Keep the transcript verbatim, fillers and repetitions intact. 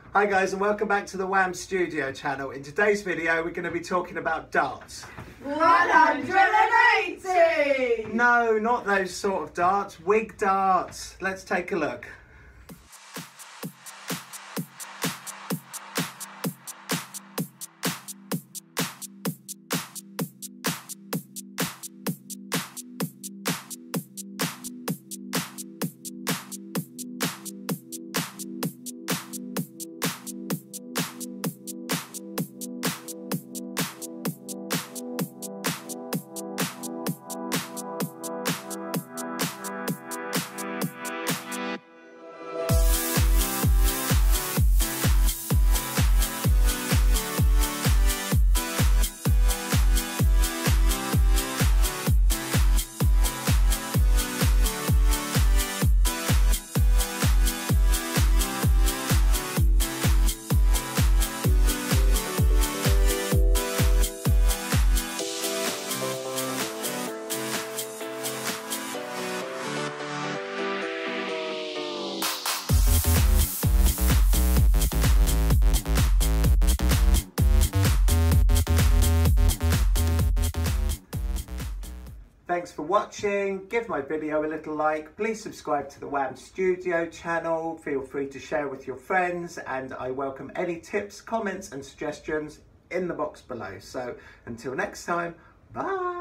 Hi guys, and welcome back to the Wham Studio channel. In today's video we're going to be talking about darts. one hundred eighty! No, not those sort of darts, wig darts. Let's take a look. Thanks for watching. Give my video a little like. Please subscribe to the Wham Studio channel. Feel free to share with your friends, and I welcome any tips, comments and suggestions in the box below. So until next time, bye.